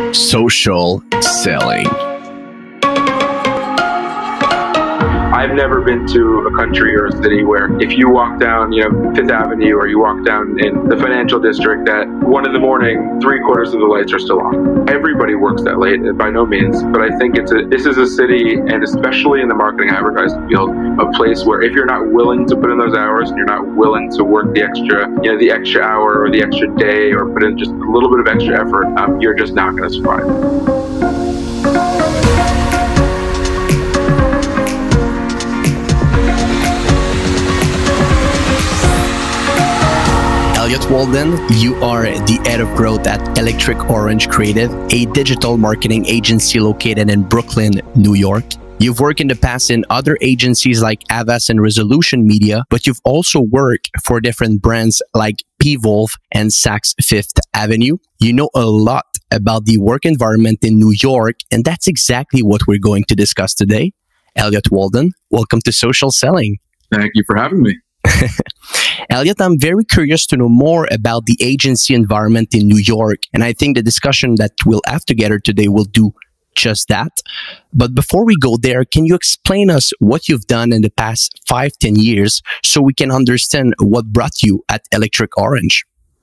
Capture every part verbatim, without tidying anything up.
Social selling. I've never been to a country or a city where if you walk down, you know, Fifth Avenue or you walk down in the financial district at one in the morning, three quarters of the lights are still on. Everybody works that late, by no means, but I think it's a, this is a city, and especially in the marketing advertising field, a place where if you're not willing to put in those hours and you're not willing to work the extra, you know, the extra hour or the extra day or put in just a little bit of extra effort, um, you're just not going to survive. Elliot Walden, you are the head of growth at Electric Orange Creative, a digital marketing agency located in Brooklyn, New York. You've worked in the past in other agencies like Havas and Resolution Media, but you've also worked for different brands like P-Wolf and Saks Fifth Avenue. You know a lot about the work environment in New York, and that's exactly what we're going to discuss today. Elliot Walden, welcome to Social Selling. Thank you for having me. Elliot, I'm very curious to know more about the agency environment in New York, and I think the discussion that we'll have together today will do just that. But before we go there, can you explain us what you've done in the past five, ten years so we can understand what brought you at Electric Orange?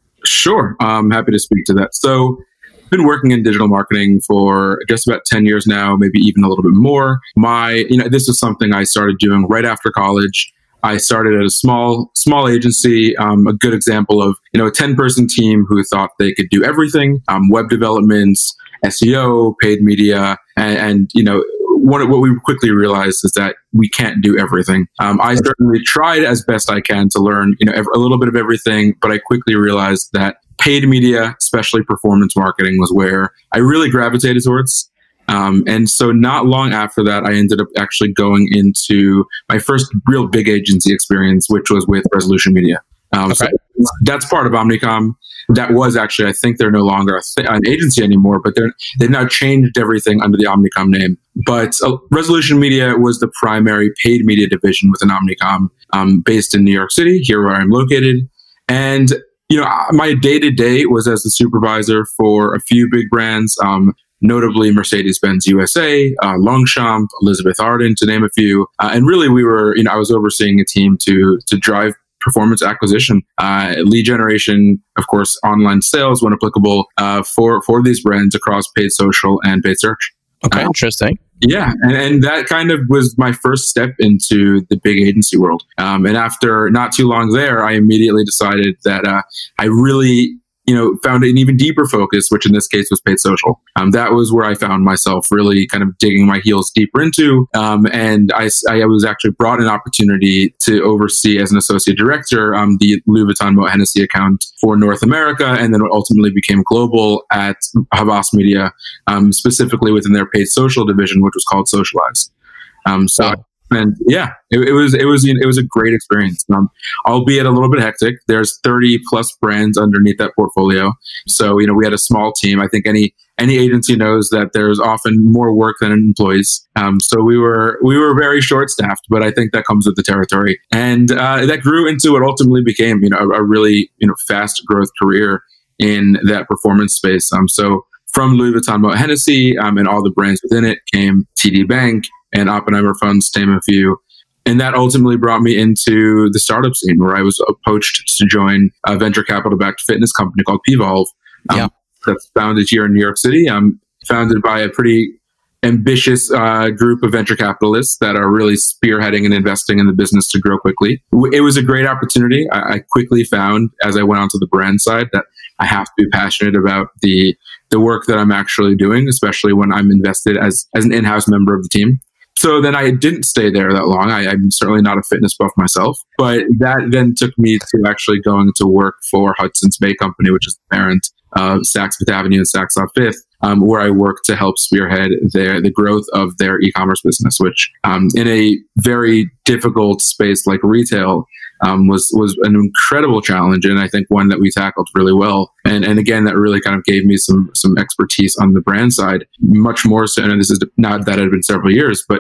Sure. I'm happy to speak to that. So I've been working in digital marketing for just about ten years now, maybe even a little bit more. My, you know, this is something I started doing right after college. I started at a small, small agency, um, a good example of, you know, a ten person team who thought they could do everything, um, web development, S E O, paid media. And, and you know, what, what we quickly realized is that we can't do everything. Um, I certainly tried as best I can to learn, you know, a little bit of everything, but I quickly realized that paid media, especially performance marketing, was where I really gravitated towards. Um, and so not long after that, I ended up actually going into my first real big agency experience, which was with Resolution Media. Um, okay. So that's part of Omnicom. That was actually, I think they're no longer a th- an agency anymore, but they're, they've now changed everything under the Omnicom name. But uh, Resolution Media was the primary paid media division within Omnicom, um, based in New York City, here where I'm located. And you know, my day-to-day was as the supervisor for a few big brands, um, notably Mercedes-Benz U S A, uh, Longchamp, Elizabeth Arden, to name a few. Uh, and really, we were, you know, I was overseeing a team to to drive performance acquisition, uh, lead generation, of course, online sales when applicable, uh, for for these brands across paid social and paid search. Okay, uh, interesting. Yeah, and, and that kind of was my first step into the big agency world. Um, and after not too long there, I immediately decided that uh, I really, you know, found an even deeper focus, which in this case was paid social. Um, that was where I found myself really kind of digging my heels deeper into. Um, and I, I was actually brought an opportunity to oversee as an associate director um, the Louis Vuitton Moet Hennessy account for North America, and then ultimately became global at Havas Media, um, specifically within their paid social division, which was called Socialize. Um, so. Wow. And yeah, it, it was it was it was a great experience, um, albeit a little bit hectic. There's thirty plus brands underneath that portfolio, so you know we had a small team. I think any any agency knows that there's often more work than employees. Um, so we were we were very short staffed, but I think that comes with the territory, and uh, that grew into what ultimately became you know a, a really you know fast growth career in that performance space. Um, so from Louis Vuitton Moet Hennessy um, and all the brands within it came T D Bank and Oppenheimer Funds, to name a few. And that ultimately brought me into the startup scene, where I was poached to join a venture capital-backed fitness company called P-Wolf, um, yeah. that's founded here in New York City, um, founded by a pretty ambitious uh, group of venture capitalists that are really spearheading and investing in the business to grow quickly. It was a great opportunity. I, I quickly found, as I went onto the brand side, that I have to be passionate about the the work that I'm actually doing, especially when I'm invested as, as an in-house member of the team. So then I didn't stay there that long. I, I'm certainly not a fitness buff myself, but that then took me to actually going to work for Hudson's Bay Company, which is the parent of Saks Fifth Avenue and Saks Off Fifth, um, where I work to help spearhead their the growth of their e-commerce business, which um, in a very difficult space like retail um, was was an incredible challenge, and I think one that we tackled really well. And and again, that really kind of gave me some some expertise on the brand side, much more so. And this is not that it had been several years, but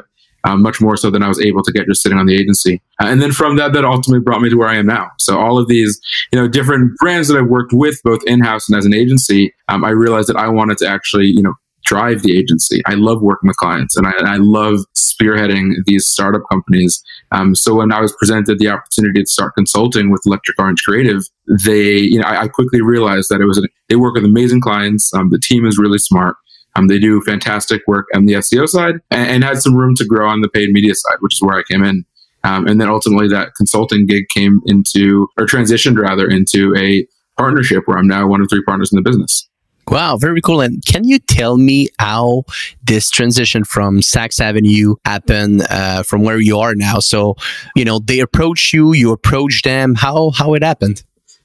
um, much more so than I was able to get just sitting on the agency. Uh, and then from that, that ultimately brought me to where I am now. So all of these, you know, different brands that I've worked with, both in-house and as an agency, um, I realized that I wanted to actually, you know, drive the agency. I love working with clients, and I, and I love spearheading these startup companies. Um, so when I was presented the opportunity to start consulting with Electric Orange Creative, they, you know, I, I quickly realized that it was, a, they work with amazing clients. Um, the team is really smart. Um, they do fantastic work on the S E O side, and, and had some room to grow on the paid media side, which is where I came in. Um, and then ultimately that consulting gig came into, or transitioned rather, into a partnership where I'm now one of three partners in the business. Wow, very cool. And can you tell me how this transition from Saks Avenue happened uh, from where you are now? So, you know, they approach you, you approach them. How how it happened?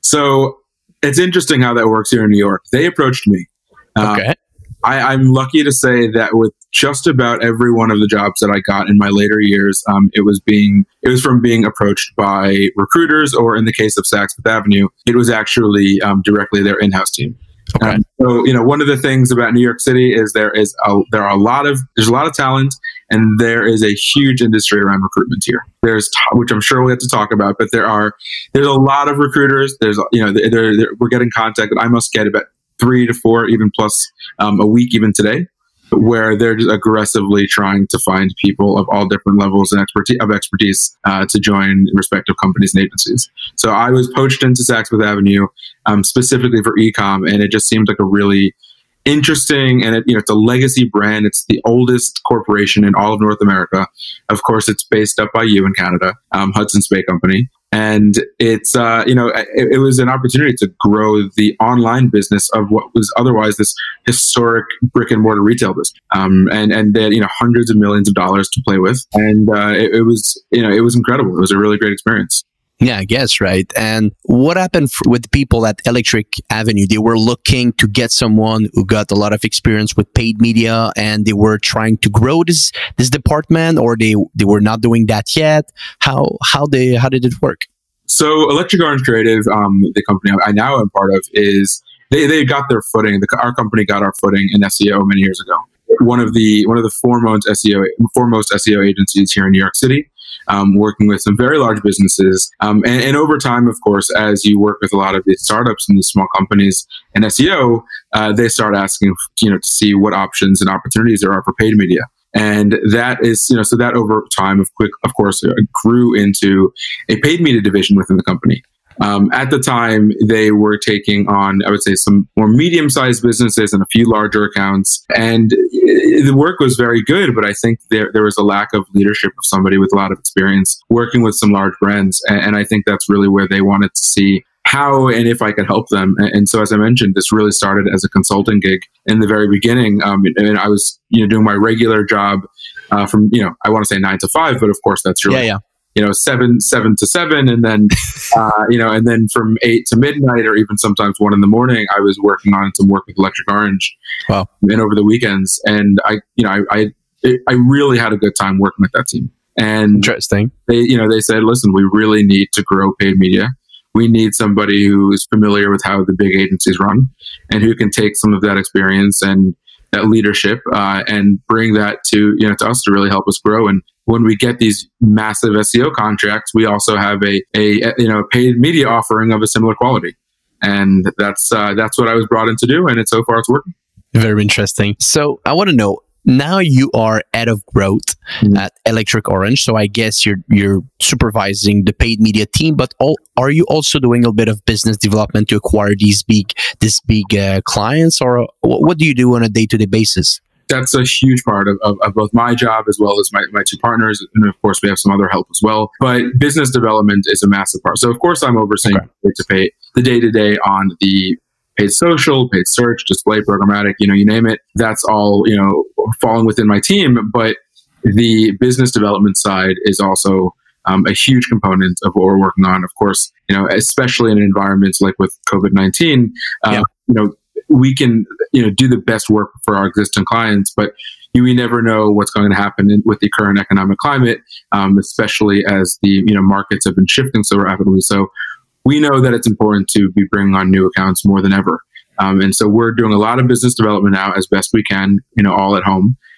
So it's interesting how that works here in New York. They approached me. Um, okay. I, I'm lucky to say that with just about every one of the jobs that I got in my later years, um, it was being it was from being approached by recruiters, or in the case of Saks Fifth Avenue, it was actually um, directly their in-house team. Okay. Um, so, you know, one of the things about New York City is there is a, there are a lot of there's a lot of talent, and there is a huge industry around recruitment here. There's which I'm sure we'll get to talk about, but there are there's a lot of recruiters. There's you know they're, they're, we're getting contacted. I must get about three to four, even plus um, a week, even today, where they're just aggressively trying to find people of all different levels and expertise of expertise uh, to join respective companies and agencies. So I was poached into Saks Fifth Avenue um, specifically for e-com, and it just seemed like a really interesting, and it, you know, it's a legacy brand. It's the oldest corporation in all of North America. Of course, it's based up by you in Canada, um, Hudson's Bay Company. And it's, uh, you know, it, it was an opportunity to grow the online business of what was otherwise this historic brick and mortar retail business. Um, and, and they had, you know, hundreds of millions of dollars to play with. And uh, it, it was, you know, it was incredible. It was a really great experience. Yeah, I guess, right. And what happened f- with the people at Electric Avenue? They were looking to get someone who got a lot of experience with paid media, and they were trying to grow this this department, or they they were not doing that yet. How how they how did it work? So Electric Orange Creative, um, the company I now am part of, is they they got their footing. The, our company got our footing in S E O many years ago. One of the one of the foremost S E O foremost S E O agencies here in New York City. Um, working with some very large businesses. Um, and, and over time, of course, as you work with a lot of these startups and these small companies in S E O, uh, they start asking, you know, to see what options and opportunities there are for paid media. And that is, you know, so that over time, of quick, of course, grew into a paid media division within the company. Um, at the time, they were taking on, I would say, some more medium-sized businesses and a few larger accounts. And the work was very good, but I think there there was a lack of leadership of somebody with a lot of experience working with some large brands. And, and I think that's really where they wanted to see how and if I could help them. And, and so, as I mentioned, this really started as a consulting gig in the very beginning. Um, and I was, you know, doing my regular job uh, from, you know, I want to say nine to five, but of course, that's really. Yeah, yeah. You know, seven, seven to seven, and then, uh, you know, and then from eight to midnight, or even sometimes one in the morning, I was working on some work with Electric Orange. Wow! And over the weekends, and I, you know, I, I, I really had a good time working with that team. And interesting. They, you know, they said, "Listen, we really need to grow paid media. We need somebody who is familiar with how the big agencies run, and who can take some of that experience and that leadership uh, and bring that to you know to us to really help us grow." And when we get these massive S E O contracts, we also have a, a you know paid media offering of a similar quality, and that's uh, that's what I was brought in to do, and it's so far it's working. Very interesting. So I want to know, now you are head of growth mm-hmm. at Electric Orange, so I guess you're you're supervising the paid media team, but all, are you also doing a bit of business development to acquire these big this big uh, clients, or what, what do you do on a day-to-day basis? That's a huge part of, of, of both my job as well as my, my two partners. And of course, we have some other help as well. But business development is a massive part. So of course, I'm overseeing okay. to pay the day-to-day on the paid social, paid search, display, programmatic, you know, you name it. That's all, you know, falling within my team. But the business development side is also um, a huge component of what we're working on. Of course, you know, especially in environments like with COVID nineteen, uh, yeah. you know, we can, you know, do the best work for our existing clients, but you, we never know what's going to happen in, with the current economic climate, um, especially as the, you know, markets have been shifting so rapidly. So we know that it's important to be bringing on new accounts more than ever. Um, and so we're doing a lot of business development now as best we can, you know, all at home.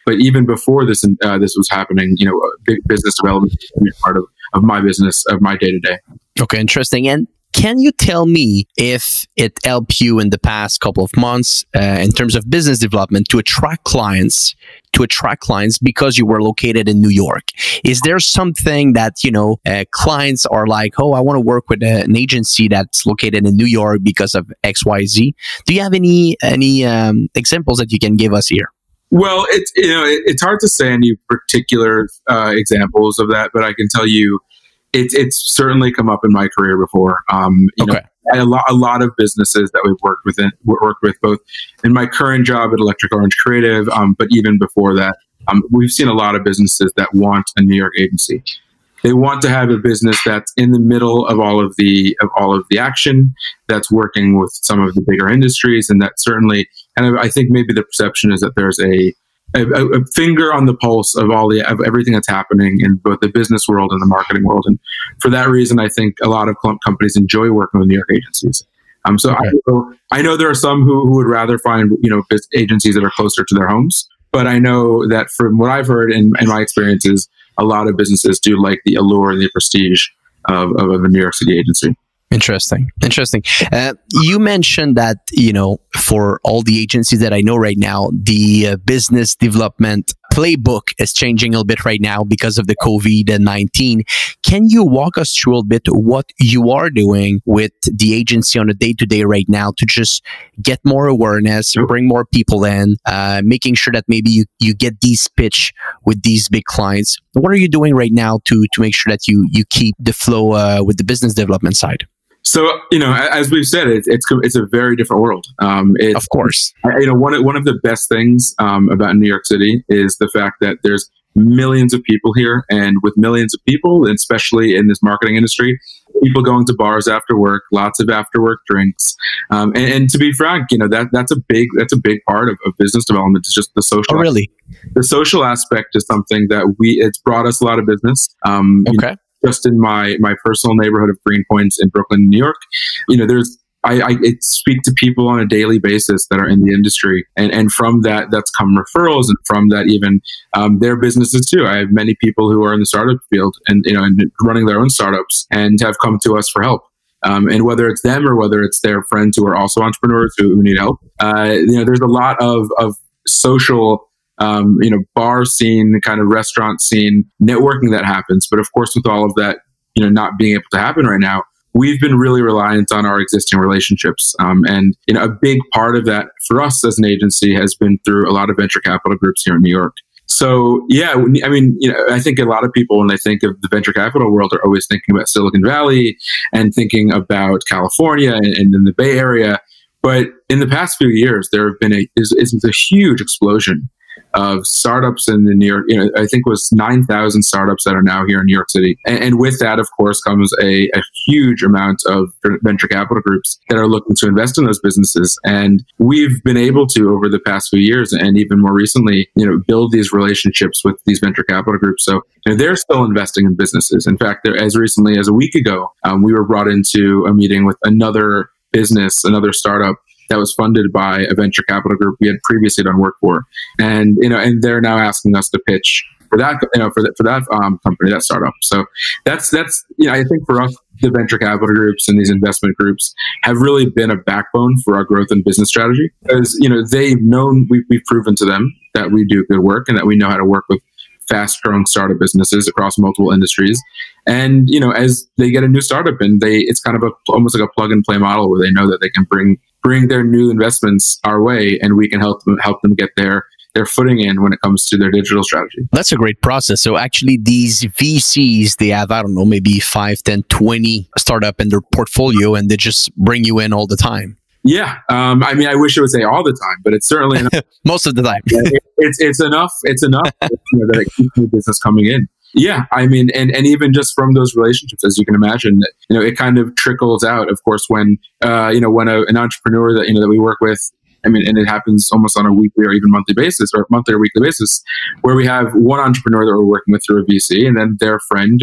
But even before this, uh, this was happening, you know, big business development was part of, of my business, of my day to day. Okay, interesting. And can you tell me if it helped you in the past couple of months uh, in terms of business development to attract clients, to attract clients because you were located in New York? Is there something that, you know, uh, clients are like, oh, I want to work with a, an agency that's located in New York because of X Y Z? Do you have any any um, examples that you can give us here? Well, it's, you know, it, it's hard to say any particular uh, examples of that, but I can tell you it's it's certainly come up in my career before. Um, you okay. know, a lot a lot of businesses that we've worked with, in, worked with both in my current job at Electric Orange Creative, um, but even before that, um, we've seen a lot of businesses that want a New York agency. They want to have a business that's in the middle of all of the of all of the action, that's working with some of the bigger industries, and that certainly. And I think maybe the perception is that there's a A, a finger on the pulse of all the of everything that's happening in both the business world and the marketing world, and for that reason, I think a lot of companies enjoy working with New York agencies. Um, so okay. I, know, I know there are some who, who would rather find you know agencies that are closer to their homes, but I know that from what I've heard in, in my experiences, a lot of businesses do like the allure and the prestige of, of, of a New York City agency. Interesting. Interesting. Uh, you mentioned that, you know, for all the agencies that I know right now, the uh, business development playbook is changing a little bit right now because of the COVID nineteen. Can you walk us through a little bit what you are doing with the agency on a day-to-day right now to just get more awareness, bring more people in, uh, making sure that maybe you, you get these pitch with these big clients? What are you doing right now to to make sure that you, you keep the flow uh, with the business development side? So, you know, as we've said, it's it's, it's a very different world. Um, of course. You know, one of, one of the best things um, about New York City is the fact that there's millions of people here, and with millions of people, especially in this marketing industry, people going to bars after work, lots of after work drinks, um, and, and to be frank, you know that that's a big that's a big part of, of business development. It's just the social. Oh, really? Aspect. The social aspect is something that we it's brought us a lot of business. Um, okay. You know, just in my my personal neighborhood of Greenpoints in Brooklyn, New York, you know, there's I, I speak to people on a daily basis that are in the industry, and, and from that, that's come referrals, and from that, even um, their businesses too. I have many people who are in the startup field and you know and running their own startups and have come to us for help. Um, and whether it's them or whether it's their friends who are also entrepreneurs who, who need help, uh, you know, there's a lot of of social. Um, you know, bar scene, kind of restaurant scene, networking that happens. But of course, with all of that, you know, not being able to happen right now, we've been really reliant on our existing relationships. Um, and, you know, a big part of that for us as an agency has been through a lot of venture capital groups here in New York. So, yeah, I mean, you know, I think a lot of people, when they think of the venture capital world, are always thinking about Silicon Valley and thinking about California and, and in the Bay Area. But in the past few years, there have been a, is, is a huge explosion of startups in the New York, you know, I think it was nine thousand startups that are now here in New York City. And, and with that, of course, comes a, a huge amount of venture capital groups that are looking to invest in those businesses. And we've been able to, over the past few years, and even more recently, you know, build these relationships with these venture capital groups. So you know, they're still investing in businesses. In fact, as recently as a week ago, um, we were brought into a meeting with another business, another startup, that was funded by a venture capital group we had previously done work for, and you know, and they're now asking us to pitch for that, you know, for that for that um, company, that startup. So that's that's you know, I think for us, the venture capital groups and these investment groups have really been a backbone for our growth and business strategy, because you know they've known we've, we've proven to them that we do good work and that we know how to work with fast-growing startup businesses across multiple industries. And you know, as they get a new startup in, they it's kind of a almost like a plug-and-play model where they know that they can bring bring their new investments our way, and we can help them help them get their their footing in when it comes to their digital strategy. That's a great process. So actually, these V Cs, they have, I don't know, maybe five, ten, twenty startup in their portfolio, and they just bring you in all the time. Yeah, um, I mean, I wish it would say all the time, but it's certainly enough. Most of the time. it's it's enough. It's enough you know, that it keeps the business coming in. Yeah, I mean, and, and even just from those relationships, as you can imagine, that you know, it kind of trickles out. Of course, when uh, you know, when a, an entrepreneur that you know that we work with, I mean, and it happens almost on a weekly or even monthly basis, or monthly or weekly basis, where we have one entrepreneur that we're working with through a V C, and then their friend is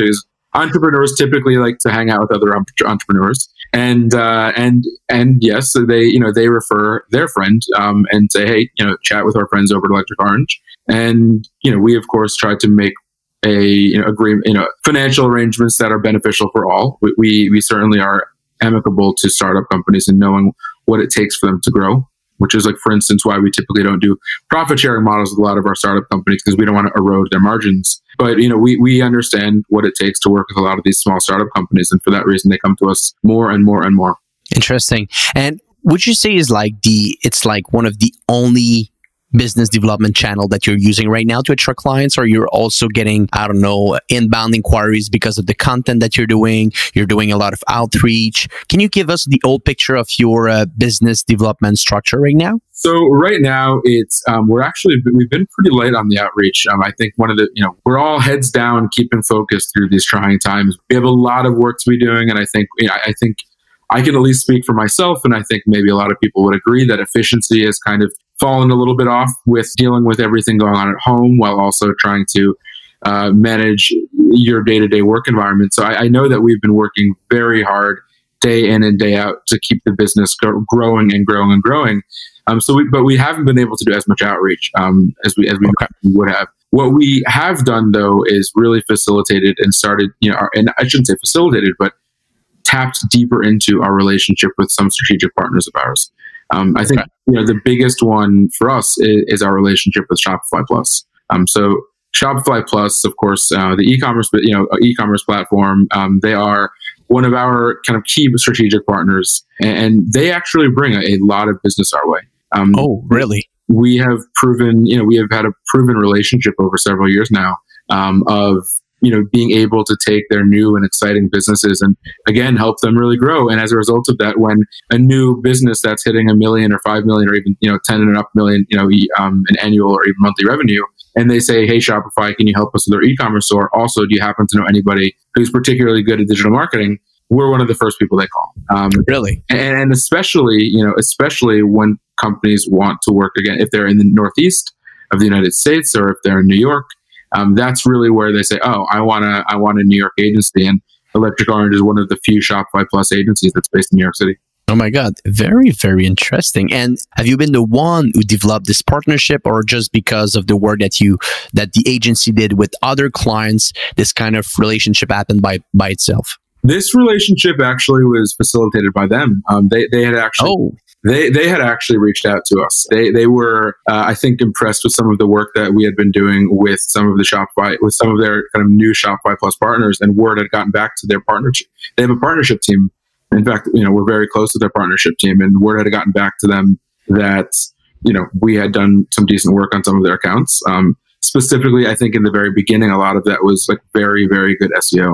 entrepreneurs typically like to hang out with other entrepreneurs, and uh, and and yes, so they you know they refer their friend um, and say, hey, you know, chat with our friends over at Electric Orange, and you know we of course try to make a you know agreement, you know, financial arrangements that are beneficial for all. We we, we certainly are amicable to startup companies and knowing what it takes for them to grow, which is like, for instance, why we typically don't do profit sharing models with a lot of our startup companies, because we don't want to erode their margins. But, you know, we, we understand what it takes to work with a lot of these small startup companies. And for that reason, they come to us more and more and more. Interesting. And would you say is like the, it's like one of the only business development channel that you're using right now to attract clients, or you're also getting, I don't know, inbound inquiries because of the content that you're doing? You're doing a lot of outreach. Can you give us the old picture of your uh, business development structure right now? So right now it's, um, we're actually, we've been pretty light on the outreach. Um, I think one of the, you know, we're all heads down, keeping focused through these trying times. We have a lot of work to be doing. And I think, you know, I think I can at least speak for myself. And I think maybe a lot of people would agree that efficiency has kind of fallen a little bit off with dealing with everything going on at home while also trying to uh, manage your day-to-day work environment. So I, I know that we've been working very hard day in and day out to keep the business go- growing and growing and growing. Um, so, we, but we haven't been able to do as much outreach um, as we as we okay. would have. What we have done though is really facilitated and started, you know, our, and I shouldn't say facilitated, but tapped deeper into our relationship with some strategic partners of ours. Um, I think okay. you know the biggest one for us is, is our relationship with Shopify Plus. Um, so Shopify Plus, of course, uh, the e-commerce, you know, e-commerce platform. Um, they are one of our kind of key strategic partners, and, and they actually bring a, a lot of business our way. Um, oh, really? We have proven, you know, we have had a proven relationship over several years now um, of. you know, being able to take their new and exciting businesses and again, help them really grow. And as a result of that, when a new business that's hitting a million or five million or even, you know, ten and up million, you know, um, an annual or even monthly revenue, and they say, hey, Shopify, can you help us with our e-commerce store? Also, do you happen to know anybody who's particularly good at digital marketing? We're one of the first people they call. Um, really? And, and especially, you know, especially when companies want to work again, if they're in the Northeast of the United States or if they're in New York, Um, that's really where they say, "Oh, I want to, I want a New York agency," and Electric Orange is one of the few Shopify Plus agencies that's based in New York City. Oh my God, very, very interesting. And have you been the one who developed this partnership, or just because of the work that you that the agency did with other clients, this kind of relationship happened by by itself? This relationship actually was facilitated by them. Um, they they had actually. Oh. They they had actually reached out to us. They they were uh, I think impressed with some of the work that we had been doing with some of the Shopify with some of their kind of new Shopify Plus partners, and word had gotten back to their partnership. They have a partnership team. In fact, you know, we're very close with their partnership team, and word had gotten back to them that you know we had done some decent work on some of their accounts. Um, specifically, I think in the very beginning, a lot of that was like very very good S E O,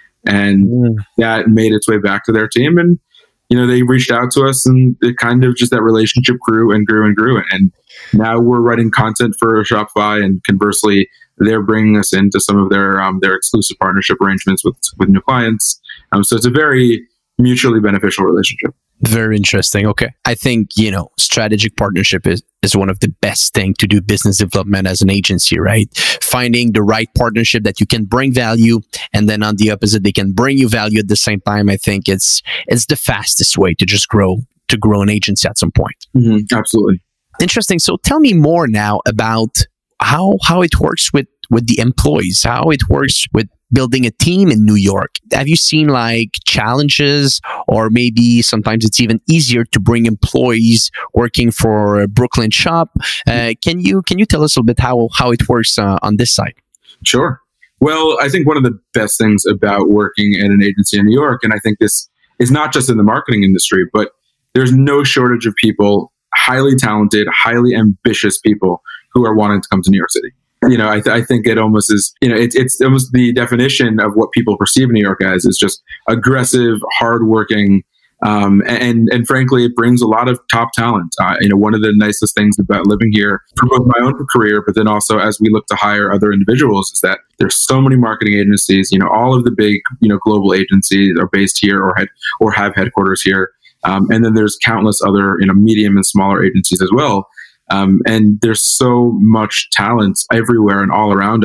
and mm. that made its way back to their team. And you know, they reached out to us, and it kind of just that relationship grew and grew and grew. And now we're writing content for Shopify, and conversely, they're bringing us into some of their um, their exclusive partnership arrangements with with new clients. Um, so it's a very mutually beneficial relationship. Very interesting. Okay. I think, you know, strategic partnership is, is one of the best thing to do business development as an agency, right? Finding the right partnership that you can bring value, and then on the opposite, they can bring you value at the same time. I think it's it's the fastest way to just grow, to grow an agency at some point. Mm-hmm. Absolutely. Interesting. So tell me more now about how how it works with, with the employees, how it works with building a team in New York. Have you seen like challenges, or maybe sometimes it's even easier to bring employees working for a Brooklyn shop? Uh, can you can you tell us a little bit how how it works uh, on this side? Sure. Well, I think one of the best things about working at an agency in New York, and I think this is not just in the marketing industry, but there's no shortage of people, highly talented, highly ambitious people who are wanting to come to New York City. You know, I, th- I think it almost is, you know, it, it's almost the definition of what people perceive New York as, is just aggressive, hardworking, um, and and frankly, it brings a lot of top talent. Uh, you know, one of the nicest things about living here for both my own career, but then also as we look to hire other individuals, is that there's so many marketing agencies. You know, all of the big, you know, global agencies are based here or had or have headquarters here, um, and then there's countless other, you know, medium and smaller agencies as well. Um, and there's so much talent everywhere and all around us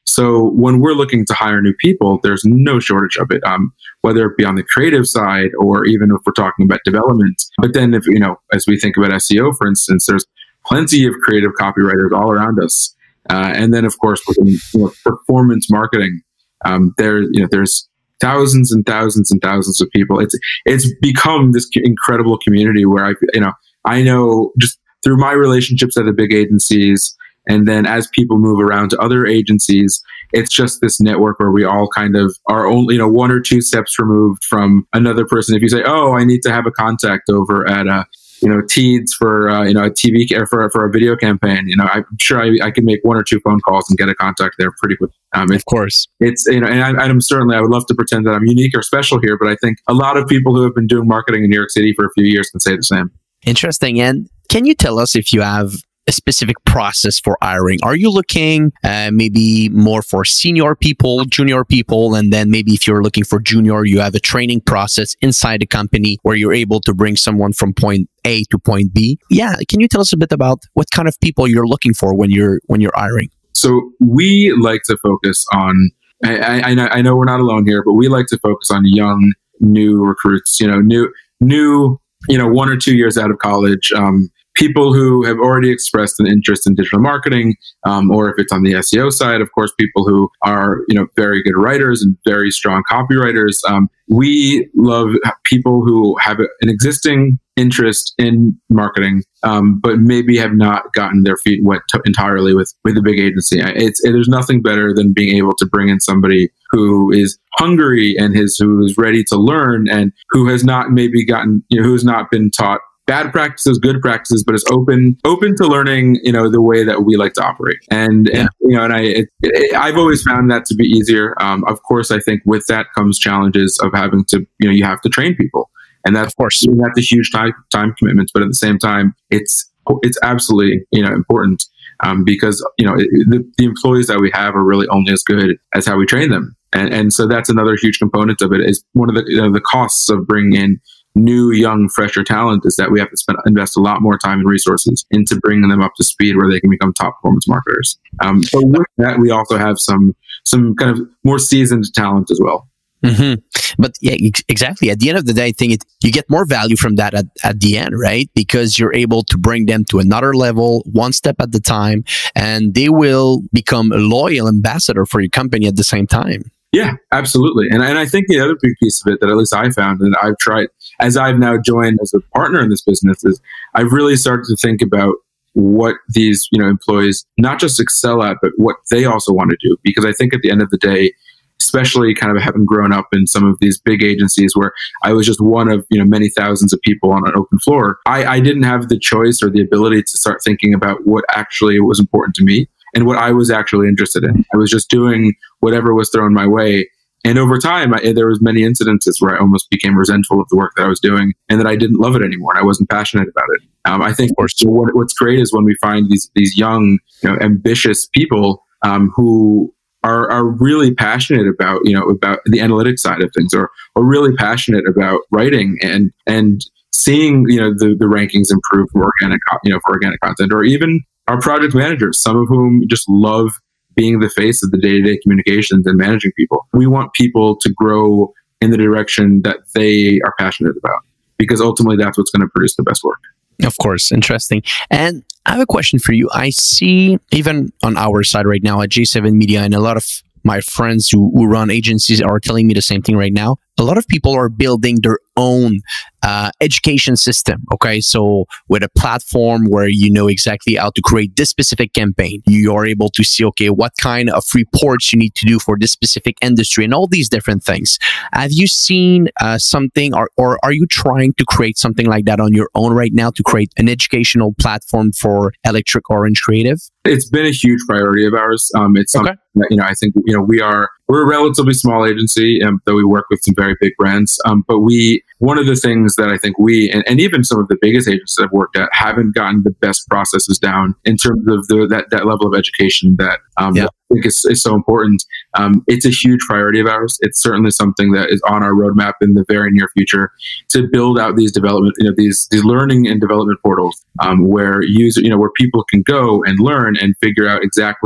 So when we're looking to hire new people, there's no shortage of it, um, whether it be on the creative side or even if we're talking about development. But then if, you know, as we think about S E O, for instance, there's plenty of creative copywriters all around us. Uh, and then, of course, within you know, performance marketing, um, there, you know, there's thousands and thousands and thousands of people. It's it's become this incredible community where I, you know, I know just through my relationships at the big agencies, and then as people move around to other agencies, it's just this network where we all kind of are only, you know, one or two steps removed from another person. If you say, "Oh, I need to have a contact over at a, you know, Teads for uh, you know a T V or for for a video campaign," you know, I'm sure I, I can make one or two phone calls and get a contact there pretty quick. Um, of course, it's you know, and, I, and I'm certainly I would love to pretend that I'm unique or special here, but I think a lot of people who have been doing marketing in New York City for a few years can say the same. Interesting. And can you tell us if you have a specific process for hiring? Are you looking uh, maybe more for senior people, junior people, and then maybe if you're looking for junior, you have a training process inside the company where you're able to bring someone from point A to point B? Yeah, can you tell us a bit about what kind of people you're looking for when you're when you're hiring? So we like to focus on. I, I, I know we're not alone here, but we like to focus on young, new recruits. You know, new, new. You know, one or two years out of college. Um, people who have already expressed an interest in digital marketing, um, or if it's on the S E O side, of course, people who are, you know, very good writers and very strong copywriters. Um, we love people who have an existing interest in marketing, um, but maybe have not gotten their feet wet t- entirely with, with a big agency. It's, it, there's nothing better than being able to bring in somebody who is hungry and his, who is ready to learn and who has not maybe gotten, you know, who has not been taught bad practices, good practices, but is open, open to learning, you know, the way that we like to operate. And, yeah. and you know, and I, it, it, I've always found that to be easier. Um, of course, I think with that comes challenges of having to, you know, you have to train people. And that's, of course, that's a huge time, time commitment. But at the same time, it's, it's absolutely, you know, important um, because, you know, it, the, the employees that we have are really only as good as how we train them. And, and so that's another huge component of it is one of the, you know, the costs of bringing in new, young, fresher talent is that we have to spend invest a lot more time and resources into bringing them up to speed where they can become top performance marketers. Um, but with that, we also have some some kind of more seasoned talent as well. Mm-hmm. But yeah, ex- exactly. At the end of the day, I think it, you get more value from that at, at the end, right? Because you're able to bring them to another level, one step at the time, and they will become a loyal ambassador for your company at the same time. Yeah, absolutely. And and I think the other big piece of it that at least I found and I've tried as I've now joined as a partner in this business is I've really started to think about what these, you know, employees not just excel at, but what they also want to do. Because I think at the end of the day, especially kind of having grown up in some of these big agencies where I was just one of, you know, many thousands of people on an open floor, I, I didn't have the choice or the ability to start thinking about what actually was important to me and what I was actually interested in. I was just doing whatever was thrown my way. And over time, I, there was many incidences where I almost became resentful of the work that I was doing and that I didn't love it anymore. And I wasn't passionate about it. Um, I think what, what's great is when we find these these young, you know, ambitious people um, who are are really passionate about, you know, about the analytics side of things, or or really passionate about writing and and seeing, you know, the the rankings improve for organic, you know, for organic content, or even our project managers, some of whom just love being the face of the day-to-day communications and managing people. We want people to grow in the direction that they are passionate about, because ultimately that's what's going to produce the best work. Of course. Interesting. And I have a question for you. I see even on our side right now at J seven Media, and a lot of my friends who, who run agencies are telling me the same thing right now. A lot of people are building their own uh, education system. Okay, so with a platform where you know exactly how to create this specific campaign, you are able to see, okay, what kind of reports you need to do for this specific industry and all these different things. Have you seen uh, something, or, or are you trying to create something like that on your own right now to create an educational platform for Electric Orange Creative? It's been a huge priority of ours. Um, it's something okay. that, you know, I think, you know, we are, we're a relatively small agency, um, though we work with some very big brands. Um, but we, one of the things that I think we, and, and even some of the biggest agencies I've worked at, haven't gotten the best processes down in terms of the, that, that level of education that um, yeah. that I think is, is so important. Um, it's a huge priority of ours. It's certainly something that is on our roadmap in the very near future to build out these development, you know, these, these learning and development portals um, where user, you know, where people can go and learn and figure out exactly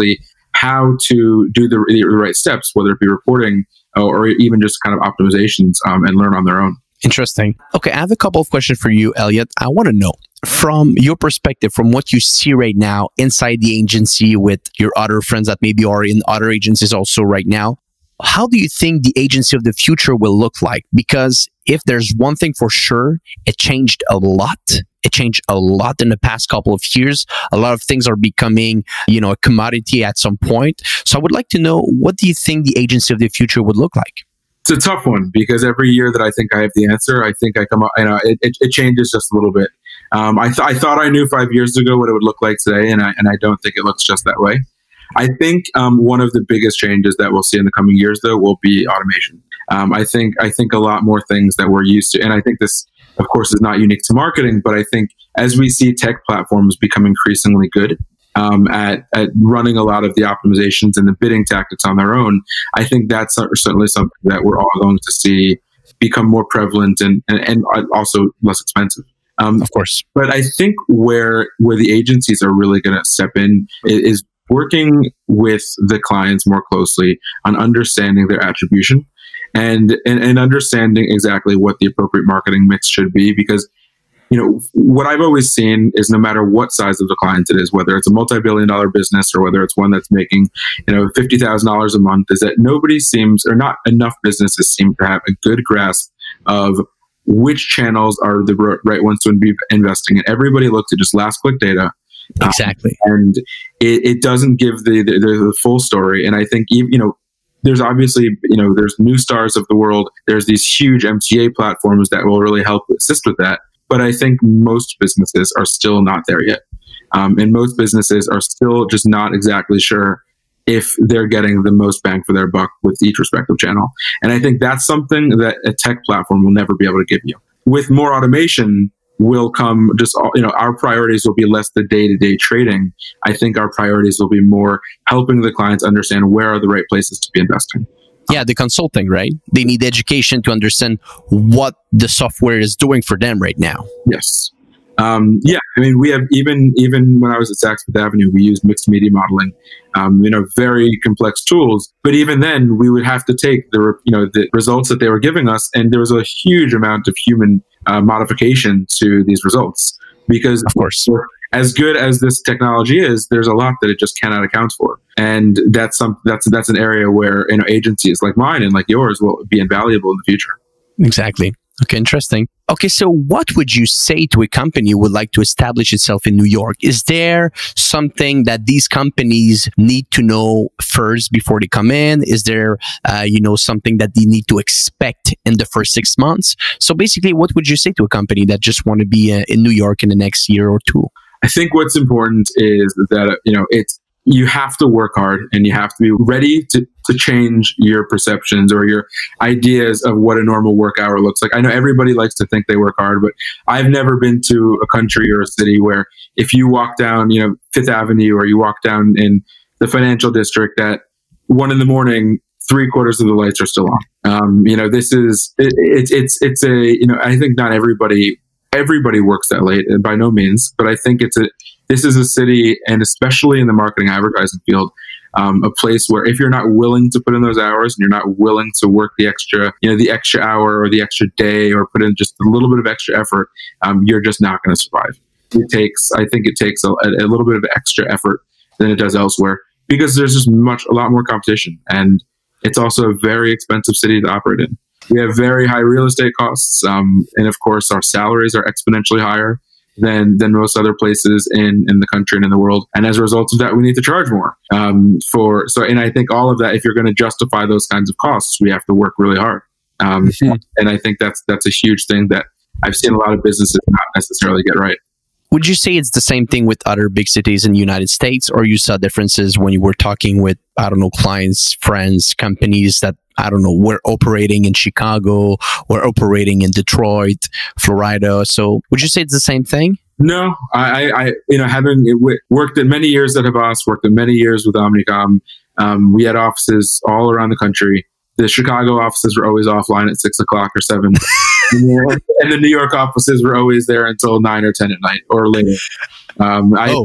how to do the, the right steps, whether it be reporting or, or even just kind of optimizations, um, and learn on their own. Interesting. Okay, I have a couple of questions for you, Elliot. I want to know, from your perspective, from what you see right now inside the agency with your other friends that maybe are in other agencies also right now, how do you think the agency of the future will look like? Because if there's one thing for sure, it changed a lot. It changed a lot in the past couple of years. A lot of things are becoming, you know, a commodity at some point. So I would like to know, what do you think the agency of the future would look like? It's a tough one, because every year that I think I have the answer, I think I come up, you know, it, it, it changes just a little bit. Um, I, th- I thought I knew five years ago what it would look like today, and I, and I don't think it looks just that way. I think um, one of the biggest changes that we'll see in the coming years, though, will be automation. Um, I think I think a lot more things that we're used to, and I think this, of course, is not unique to marketing, but I think as we see tech platforms become increasingly good um, at, at running a lot of the optimizations and the bidding tactics on their own, I think that's certainly something that we're all going to see become more prevalent and, and, and also less expensive. Um, of course. But I think where where the agencies are really going to step in is working with the clients more closely on understanding their attribution and, and, and understanding exactly what the appropriate marketing mix should be. Because, you know, what I've always seen is no matter what size of the client it is, whether it's a multi-billion dollar business or whether it's one that's making, you know, fifty thousand dollars a month, is that nobody seems, or not enough businesses seem to have a good grasp of which channels are the right ones to be investing in. Everybody looks at just last click data. Exactly. Um, and it, it doesn't give the, the, the full story. And I think, even, you know, there's obviously, you know, there's new stars of the world. There's these huge M T A platforms that will really help assist with that. But I think most businesses are still not there yet. Um, and most businesses are still just not exactly sure if they're getting the most bang for their buck with each respective channel. And I think that's something that a tech platform will never be able to give you. With more automation will come just, you know, our priorities will be less the day-to-day trading. I think our priorities will be more helping the clients understand where are the right places to be investing. Yeah, the consulting, right? They need education to understand what the software is doing for them right now. Yes. Um, yeah, I mean, we have even even when I was at Saks Fifth Avenue, we used mixed media modeling, um, you know, very complex tools. But even then, we would have to take the you know the results that they were giving us, and there was a huge amount of human uh, modification to these results, because of course, as good as this technology is, there's a lot that it just cannot account for, and that's some that's that's an area where, you know, agencies like mine and like yours will be invaluable in the future. Exactly. Okay, interesting. Okay, so what would you say to a company who would like to establish itself in New York? Is there something that these companies need to know first before they come in? Is there, uh, you know, something that they need to expect in the first six months? So basically, what would you say to a company that just want to be uh, in New York in the next year or two? I think what's important is that, you know, it's, you have to work hard and you have to be ready to, to change your perceptions or your ideas of what a normal work hour looks like. I know everybody likes to think they work hard, but I've never been to a country or a city where if you walk down, you know, Fifth Avenue or you walk down in the financial district at one in the morning, three quarters of the lights are still on. Um, you know, this is, it, it's, it's, it's a, you know, I think not everybody, everybody works that late, by no means, but I think it's a, this is a city, and especially in the marketing advertising field, um, a place where if you're not willing to put in those hours and you're not willing to work the extra, you know, the extra hour or the extra day or put in just a little bit of extra effort, um, you're just not going to survive. It takes, I think it takes a, a little bit of extra effort than it does elsewhere, because there's just much, a lot more competition. And it's also a very expensive city to operate in. We have very high real estate costs. Um, and of course, our salaries are exponentially higher than than most other places in, in the country and in the world. And as a result of that, we need to charge more um, for, so, and I think all of that, if you're going to justify those kinds of costs, we have to work really hard. Um, mm-hmm. And I think that's, that's a huge thing that I've seen a lot of businesses not necessarily get right. Would you say it's the same thing with other big cities in the United States, or you saw differences when you were talking with, I don't know, clients, friends, companies that, I don't know, were operating in Chicago or operating in Detroit, Florida? So would you say it's the same thing? No, I, I you know, having worked in many years at Havas, worked in many years with Omnicom, um, we had offices all around the country. The Chicago offices were always offline at six o'clock or seven. And the New York offices were always there until nine or ten at night or later. Um, I, oh.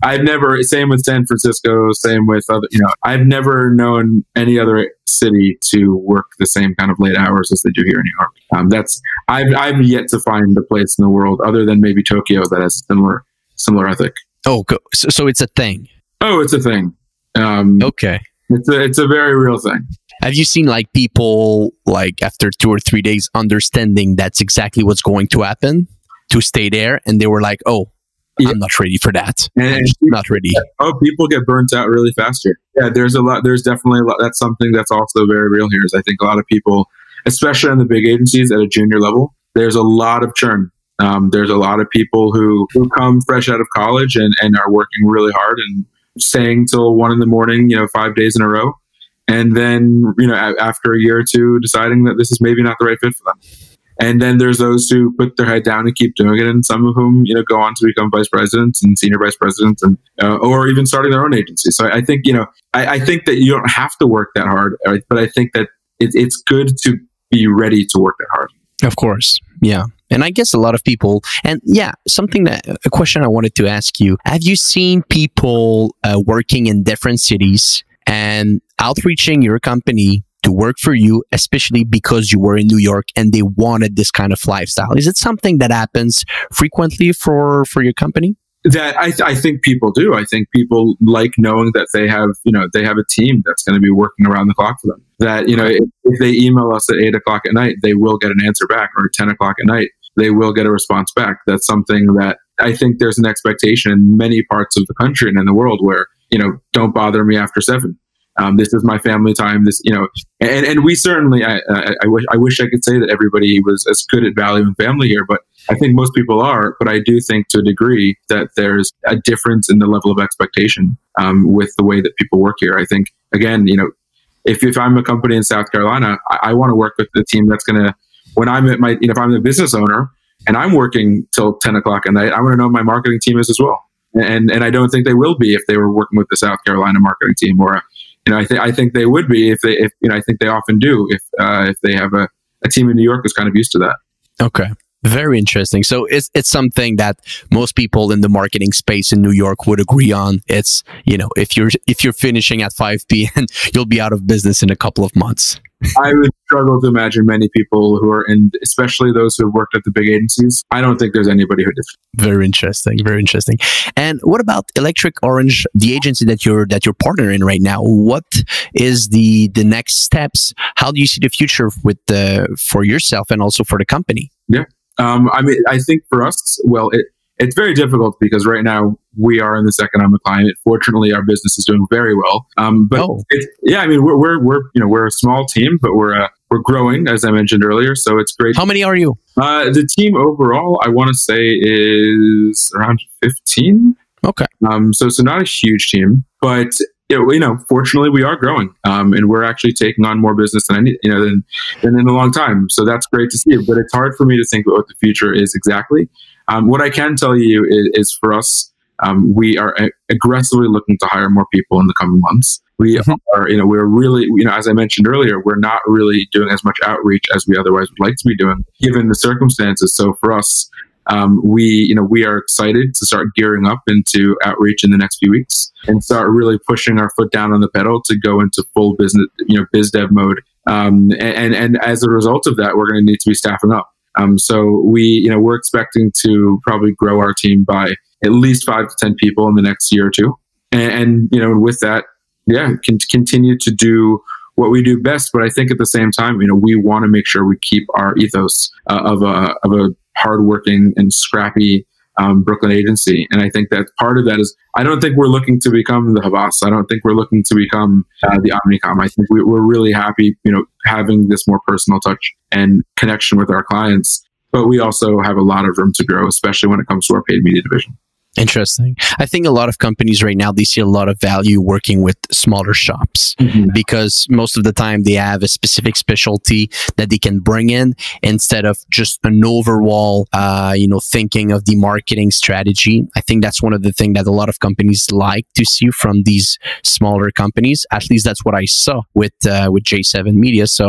I've never, same with San Francisco, same with other, you know, I've never known any other city to work the same kind of late hours as they do here in New York. Um, that's, I've, I've yet to find a place in the world other than maybe Tokyo that has a similar, similar ethic. Oh, so, so it's a thing. Oh, it's a thing. Um, okay. It's a, it's a very real thing. Have you seen like people like after two or three days understanding that's exactly what's going to happen to stay there? And they were like, oh, yeah. I'm not ready for that. And, I'm not ready. Oh, people get burnt out really fast here. Yeah, there's a lot. There's definitely a lot. That's something that's also very real here. Is I think a lot of people, especially in the big agencies at a junior level, there's a lot of churn. Um, there's a lot of people who, who come fresh out of college and, and are working really hard and staying till one in the morning, you know, five days in a row. And then, you know, a- after a year or two, deciding that this is maybe not the right fit for them. And then there's those who put their head down and keep doing it, and some of whom, you know, go on to become vice presidents and senior vice presidents, and uh, or even starting their own agency. So I think, you know, I, I think that you don't have to work that hard, right? But I think that it, it's good to be ready to work that hard. Of course, yeah. And I guess a lot of people, and yeah, something that a question I wanted to ask you: have you seen people uh, working in different cities and outreaching your company to work for you, especially because you were in New York and they wanted this kind of lifestyle? Is it something that happens frequently for, for your company? That I, th- I think people do. I think people like knowing that they have, you know, they have a team that's going to be working around the clock for them. That, you know, if, if they email us at eight o'clock at night, they will get an answer back, or ten o'clock at night, they will get a response back. That's something that I think there's an expectation in many parts of the country and in the world where, you know, don't bother me after seven. Um, this is my family time. This, you know, and, and we certainly, I, I, I wish, I wish I could say that everybody was as good at valuing family here, but I think most people are. But I do think to a degree that there's a difference in the level of expectation um, with the way that people work here. I think, again, you know, if, if I'm a company in South Carolina, I, I want to work with the team that's going to, when I'm at my, you know, if I'm the business owner and I'm working till ten o'clock at night, I want to know my marketing team is as well. And, and I don't think they will be if they were working with the South Carolina marketing team, or, you know, I think I think they would be if they, if you know, I think they often do if uh, if they have a, a team in New York who's kind of used to that. Okay, very interesting. So it's it's something that most people in the marketing space in New York would agree on. It's, you know, if you're if you're finishing at five p.m., you'll be out of business in a couple of months. I would struggle to imagine many people who are in, especially those who have worked at the big agencies. I don't think there's anybody who does. Very interesting. Very interesting. And what about Electric Orange, the agency that you're that you're partnering right now? What is the the next steps? How do you see the future with the for yourself and also for the company? Yeah, um, I mean, I think for us, well, it. It's very difficult because right now we are in this economic climate. Fortunately, our business is doing very well. Um, but oh. it's, yeah, I mean, we're, we're, we're, you know, we're a small team, but we're, uh, we're growing, as I mentioned earlier. So it's great. How many are you? Uh, the team overall, I want to say is around fifteen. Okay. Um, so, so not a huge team, but you know, fortunately we are growing. Um, and we're actually taking on more business than any, you know, than, than in a long time. So that's great to see. But it's hard for me to think about what the future is exactly. Um, what I can tell you is, is for us, um, we are a- aggressively looking to hire more people in the coming months. We mm-hmm. are, you know, we're really, you know, as I mentioned earlier, we're not really doing as much outreach as we otherwise would like to be doing, given the circumstances. So for us, um, we, you know, we are excited to start gearing up into outreach in the next few weeks and start really pushing our foot down on the pedal to go into full business, you know, biz dev mode. Um, and, and as a result of that, we're going to need to be staffing up. Um, so we, you know, we're expecting to probably grow our team by at least five to ten people in the next year or two. And, and you know, with that, yeah, can continue to do what we do best. But I think at the same time, you know, we want to make sure we keep our ethos uh, of a of a hardworking and scrappy um, Brooklyn agency. And I think that part of that is, I don't think we're looking to become the Havas. I don't think we're looking to become uh, the Omnicom. I think we, we're really happy, you know, having this more personal touch and connection with our clients. But we also have a lot of room to grow, especially when it comes to our paid media division. Interesting. I think a lot of companies right now, they see a lot of value working with smaller shops mm-hmm. because most of the time they have a specific specialty that they can bring in instead of just an overall, uh, you know, thinking of the marketing strategy. I think that's one of the things that a lot of companies like to see from these smaller companies. At least that's what I saw with uh, with J seven Media. So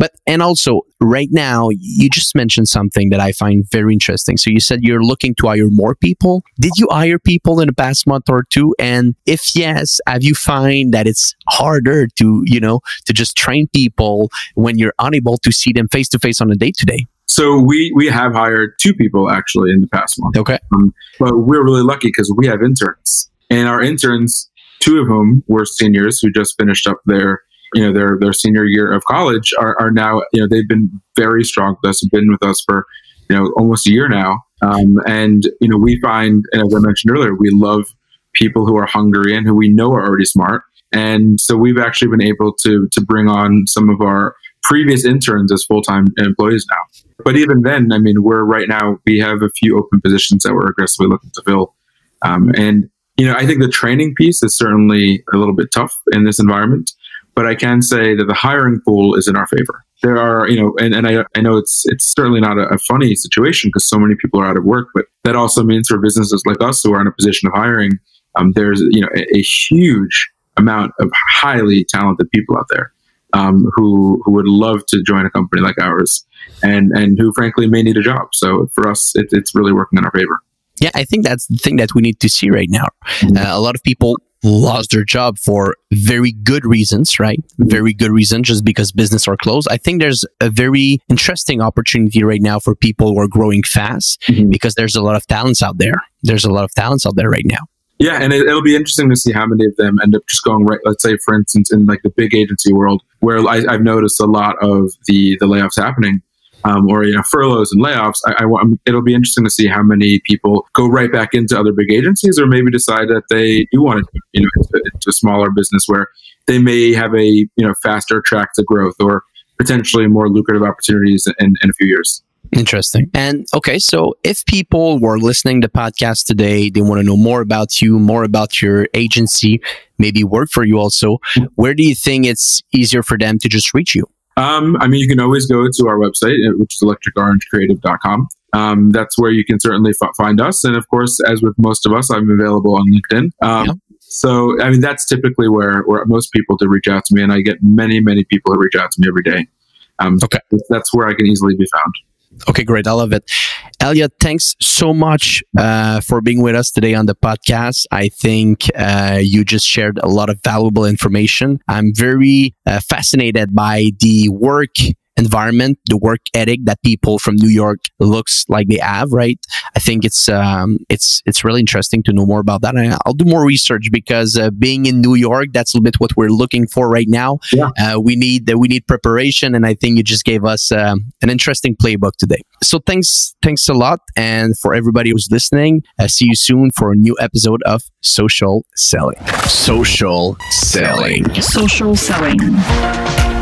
But, and also right now, you just mentioned something that I find very interesting. So you said you're looking to hire more people. Did you hire people in the past month or two? And if yes, have you find that it's harder to, you know, to just train people when you're unable to see them face to face on a day to day? So we we have hired two people actually in the past month. Okay. Um, but we're really lucky because we have interns, and our interns, two of whom were seniors who just finished up their, you know, their their senior year of college, are, are now, you know, they've been very strong with us, have been with us for, you know, almost a year now. Um, and, you know, we find, and as I mentioned earlier, we love people who are hungry and who we know are already smart. And so we've actually been able to to bring on some of our previous interns as full-time employees now. But even then, I mean, we're right now, we have a few open positions that we're aggressively looking to fill. Um, and, you know, I think the training piece is certainly a little bit tough in this environment, but I can say that the hiring pool is in our favor. There are, you know, and, and I, I know it's it's certainly not a, a funny situation because so many people are out of work, but that also means for businesses like us who are in a position of hiring, um, there's, you know, a, a huge amount of highly talented people out there. Um, who who would love to join a company like ours, and and who frankly may need a job. So for us, it, it's really working in our favor. Yeah, I think that's the thing that we need to see right now. Uh, a lot of people lost their job for very good reasons, right? Very good reason, just because business are closed. I think there's a very interesting opportunity right now for people who are growing fast mm-hmm. because there's a lot of talents out there. There's a lot of talents out there right now. Yeah, and it, it'll be interesting to see how many of them end up just going right. Let's say, for instance, in like the big agency world, where I, I've noticed a lot of the the layoffs happening, um, or you know, furloughs and layoffs. I, I want it'll be interesting to see how many people go right back into other big agencies, or maybe decide that they do want to, you know, into, into a smaller business where they may have a you know faster track to growth, or potentially more lucrative opportunities in, in a few years. Interesting. And okay, so if people were listening to the podcast today, they want to know more about you, more about your agency, maybe work for you also, where do you think it's easier for them to just reach you? Um, I mean, you can always go to our website, which is electric orange creative dot com. Um, that's where you can certainly f- find us. And of course, as with most of us, I'm available on LinkedIn. Um, yeah. So, I mean, that's typically where, where most people to reach out to me. And I get many, many people who reach out to me every day. Um, okay. That's where I can easily be found. Okay, great. I love it. Elliot, thanks so much uh, for being with us today on the podcast. I think uh, you just shared a lot of valuable information. I'm very uh, fascinated by the work environment, the work ethic that people from New York looks like they have, right? I think it's um, it's it's really interesting to know more about that. And I'll do more research because uh, being in New York, that's a little bit what we're looking for right now. Yeah. Uh, we need uh, we need preparation, and I think you just gave us um, an interesting playbook today. So thanks thanks a lot, and for everybody who's listening, uh, see you soon for a new episode of Social Selling. Social Selling. Social Selling.